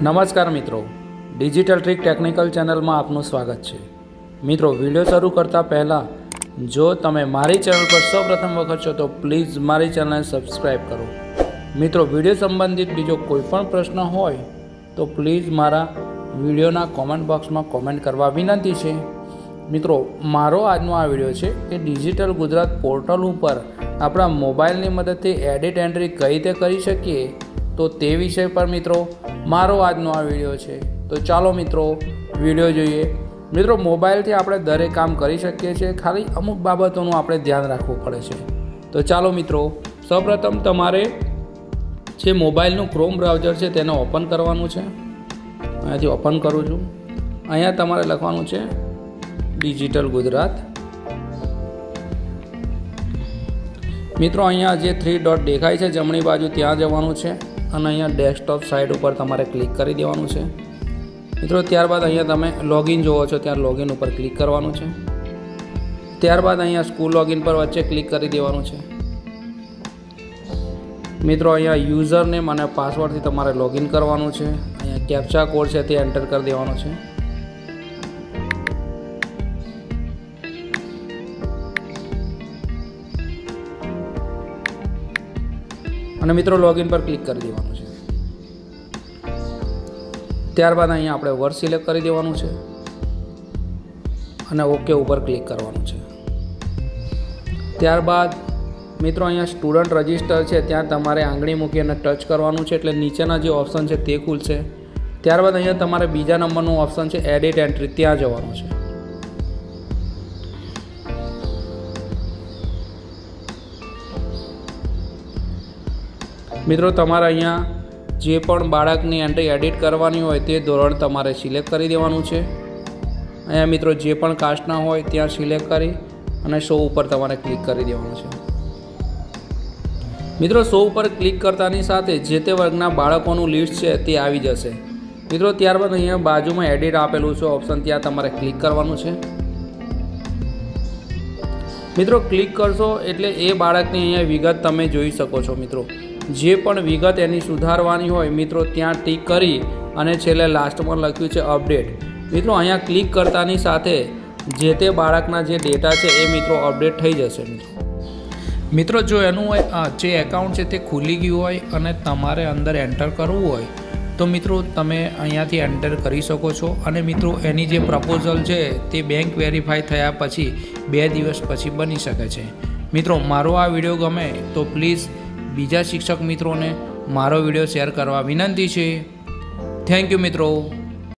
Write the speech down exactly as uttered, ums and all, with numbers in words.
નમસ્કાર મિત્રો, digital trick technical ચેનલમાં આપનું સ્વાગત છે। મિત્રો, વિડીયો શરૂ કરતાં પહેલાં જો તમે મારી ચેનલ પર સૌપ્રથમ વખત છો તો પ્લીઝ મારી ચેનલને સબસ્ક્રાઈબ કરો। મિત્રો, વિડીયો સંબંધિત બીજો કોઈ પણ પ્રશ્ન હોય તો પ્લીઝ મારા વિડીયોના કોમેન્ટ બોક્સમાં કોમેન્ટ કરવા વિનંતી છે। મિત્રો, મારો આજનો આ વિડીયો છે કે ડિજિટલ ગુજરાત પોર્ટલ ઉપર આપણા મોબાઈલની મદદથી એડિટ એન્ટ્રી કઈ રીતે કરી શકીએ તો તે વિષય પર મિત્રો મારો આજનો આ વિડીયો છે। તો ચાલો મિત્રો વિડીયો જોઈએ। મિત્રો, મોબાઈલથી આપણે દરેક કામ કરી શકીએ છીએ, ખાલી અમુક બાબતોનું આપણે ધ્યાન રાખવું પડે છે। તો ચાલો મિત્રો, સૌપ્રથમ તમારે જે મોબાઈલનું ક્રોમ બ્રાઉઝર છે તેને ઓપન કરવાનું છે। અહીંયાથી ઓપન કરું છું। અહીંયા તમારે લખવાનું છે ડિજિટલ ગુજરાત। મિત્રો, અહીંયા જે થ્રી ડોટ દેખાય છે જમણી બાજુ ત્યાં જવાનું છે અને અહીંયા ડેસ્કટોપ સાઇટ ઉપર તમારે ક્લિક કરી દેવાનું છે। મિત્રો, ત્યારબાદ અહીંયા તમે લોગિન જોવો છો ત્યાં લોગિન ઉપર ક્લિક કરવાનું છે। ત્યારબાદ અહીંયા સ્કૂલ લોગિન પર વચ્ચે ક્લિક કરી દેવાનું છે। મિત્રો, અહીંયા યુઝર નેમ અને પાસવર્ડથી તમારે લોગિન કરવાનું છે। અહીંયા કેપ્ચા કોડ છે તે એન્ટર કરી દેવાનો છે। અને મિત્રો લોગિન પર ક્લિક કરી દેવાનું છે। ત્યારબાદ અહીંયા આપણે વર્ષ સિલેક્ટ કરી દેવાનું છે અને ઓકે ઉપર ક્લિક કરવાનું છે। ત્યારબાદ મિત્રો અહીંયા સ્ટુડન્ટ રજિસ્ટર છે ત્યાં તમારે આંગળી મૂકી અને ટચ કરવાનું છે એટલે નીચેના જે ઓપ્શન છે તે ખુલશે। ત્યારબાદ અહીંયા તમારે બીજા નંબરનું ઓપ્શન છે એડિટ એન્ટ્રી, ત્યાં જવાનું છે। મિત્રો, તમારે અહીંયા જે પણ બાળકની એન્ટ્રી એડિટ કરવાની હોય તે ધોરણ તમારે સિલેક્ટ કરી દેવાનું છે। અહીંયા મિત્રો જે પણ કાસ્ટના હોય ત્યાં સિલેક્ટ કરી અને શો ઉપર તમારે ક્લિક કરી દેવાનું છે। મિત્રો, શો ઉપર ક્લિક કરતાની સાથે જે તે વર્ગના બાળકોનું લિસ્ટ છે તે આવી જશે। મિત્રો, ત્યારબાદ અહીંયા બાજુમાં એડિટ આપેલું છે ઓપ્શન, ત્યાં તમારે ક્લિક કરવાનું છે। મિત્રો, ક્લિક કરશો એટલે એ બાળકની અહીંયા વિગત તમે જોઈ શકો છો। મિત્રો, જે પણ વિગત એની સુધારવાની હોય મિત્રો ત્યાં ટીક કરી અને છેલ્લે લાસ્ટમાં લખ્યું છે અપડેટ। મિત્રો, અહીંયા ક્લિક કરતાની સાથે જે તે બાળકના જે ડેટા છે એ મિત્રો અપડેટ થઈ જશે। મિત્રો મિત્રો જો એનું જે એકાઉન્ટ છે તે ખુલી ગયું હોય અને તમારે અંદર એન્ટર કરવું હોય તો મિત્રો તમે અહીંયાથી એન્ટર કરી શકો છો। અને મિત્રો એની જે પ્રપોઝલ છે તે બેંક વેરીફાઈ થયા પછી બે દિવસ પછી બની શકે છે। મિત્રો, મારો આ વિડીયો ગમે તો પ્લીઝ બીજા શિક્ષક મિત્રોને મારો વિડીયો શેર કરવા વિનંતી છે। થેન્ક યુ મિત્રો।